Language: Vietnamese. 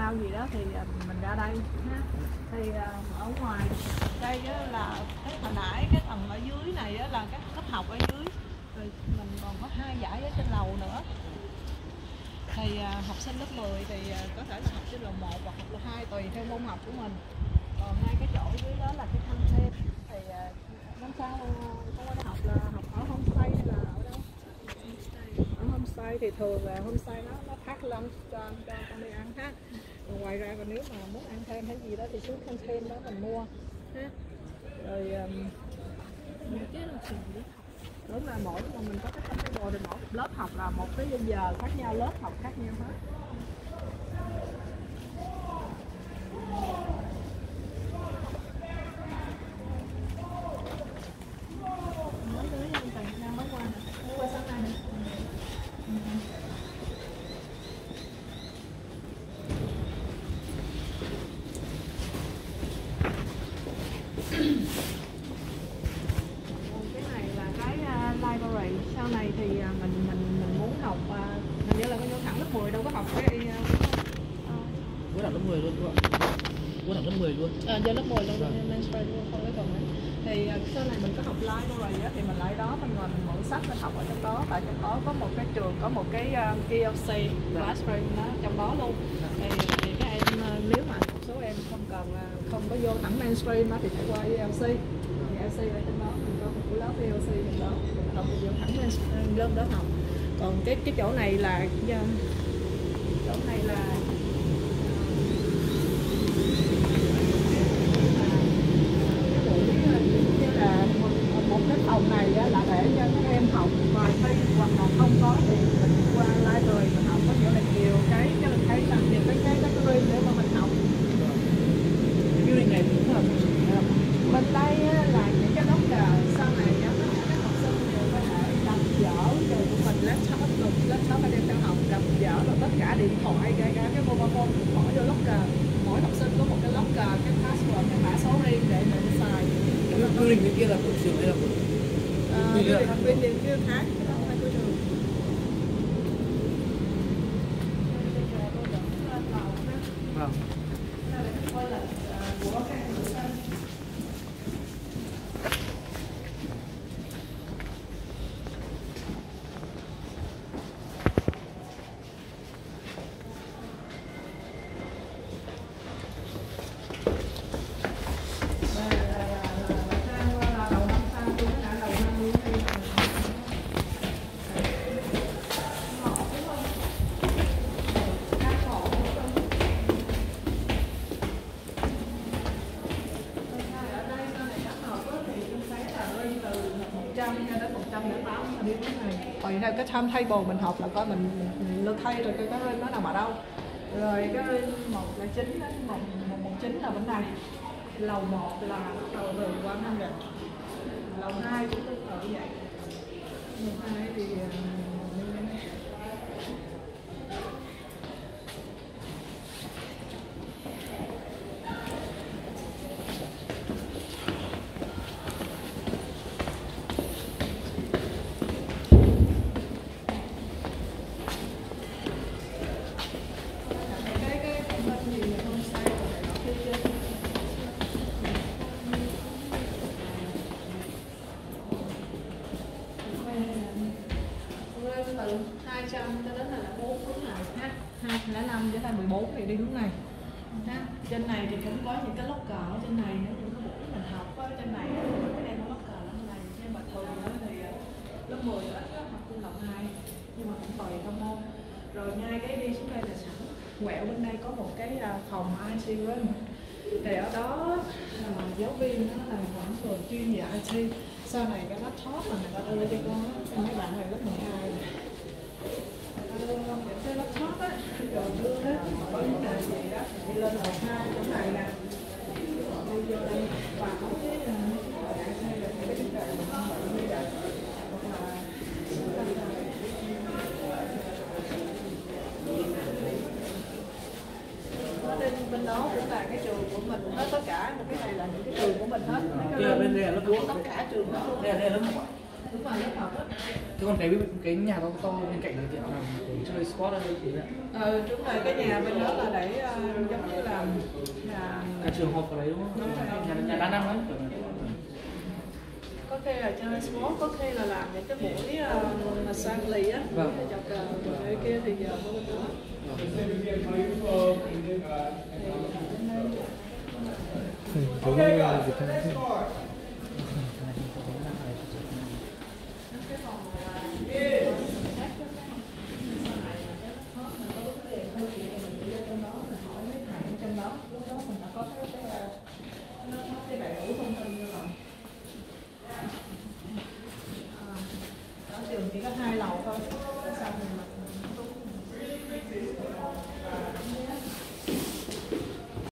sao gì đó thì mình ra đây ha. Thì ở ngoài đây là cái hồi nãy cái tầng ở dưới này là các cấp học ở dưới, rồi mình còn có 2 dãy ở trên lầu nữa. Thì học sinh lớp 10 thì có thể là học trên lầu 1 hoặc lầu 2 tùy theo môn học của mình. Còn ngay cái chỗ dưới đó là cái thăng thêm thì năm sau con qua đây học là học ở homestay hay là ở đâu? Ở homestay thì thường là homestay nó phát lunch cho con đi ăn ha. Rồi ngoài ra còn nếu mà muốn ăn thêm hay gì đó thì xuống canteen đó mình mua ha. Rồi đúng là mỗi mà mình có cái timetable thì mỗi lớp học là một cái giờ khác nhau, lớp học khác nhau hết. Sau này thì mình muốn học hình như là con vô thẳng lớp 10 đâu có học cái Có thẳng lớp 10 luôn các bạn. Có thẳng lớp 10 luôn. Vô lớp 10 luôn nên luôn không có còn nữa. Thì sau này mình có học library á thì mình lại đó mình ngồi mình mượn sách mình học ở trong đó, tại trong đó có một cái trường có một cái KLC library đó trong đó luôn. Thì các em nếu mà một số em không có vô thẳng mainstream thì phải qua ELC. ELC ở trên đó mình có một lớp ELC trong đó mình không vô thẳng mainstream lớp đó học. Còn cái chỗ này là một cái phòng này là để cho các em học và thi, hoặc là không có thì mình qua library mình học, có nghĩa là nhiều cái mình thấy là nhiều cái room để mà mình học. Building này cũng là Bên đây là những cái locker sau này các học sinh đều có thể đập dở rồi của mình laptop ở đây đang học đập dở rồi tất cả điện thoại kể cả cái mobile phone bỏ vô locker. Mỗi học sinh có một cái locker, cái password, cái mã số riêng để mình xài. building bên kia là của trường hay là của bên điện kia khác chứ không phải của trường. Vâng. Tùy theo cái timetable mình học là coi mình lên thay rồi cái room nó nằm ở đâu. Rồi cái room 109 đến 119 là bên này. Lầu 1 là bắt đầu từ 100. Lầu 2 cũng tương tự vậy. Lầu 2 thì từ 200 cho đến là 4 hướng này ha, 205 cho đến 14 thì đi hướng này ha. Trên này thì cũng có những cái locker ở trên này nữa, những cái buổi mình học ở trên này cái em locker ở trên này, nhưng mà thường thì lớp 10 là học trên lầu 2 nhưng mà cũng tùy theo môn. Rồi ngay cái đi xuống đây là sẵn quẹo bên đây có một cái phòng IT room, thì ở đó giáo viên nó là quản người chuyên về IT. Sau này cái laptop mà người ta đưa cho con mấy bạn này lớp 12 này. Đưa những cái laptop á, rồi đưa hết có những cái gì đó đi lên lầu 2 chỗ này nè, đi vô đây và có cái hay là cái vấn đề mà không bị đặt hoặc là bên đó cũng là cái trường của mình hết, tất cả một cái này là những cái trường của mình hết. Bên đây là lớp 4, tất cả trường hết luôn. đây là lớp 1. Đúng rồi, lớp học á. Thế còn cái nhà to bên cạnh là kiểu làm chơi sport ở đây thì Đúng rồi, cái nhà bên đó là để Là trường học ở đấy đúng không? Nhà đa năng đấy. Có khi là chơi sport, có khi là làm những cái buổi massage lì á, Vâng. chọc cờ, người kia thì giờ có bên đó. Giống như Việt Nam